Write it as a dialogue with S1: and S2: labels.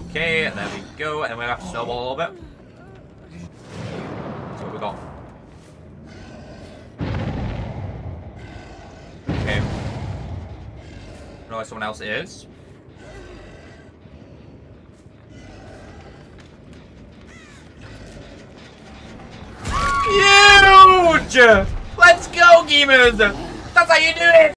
S1: Okay, there we go. And we're going to have to snowball a little bit. So what we got? Okay. I don't know where someone else is. Huge! Let's go, gamers! That's how you do it!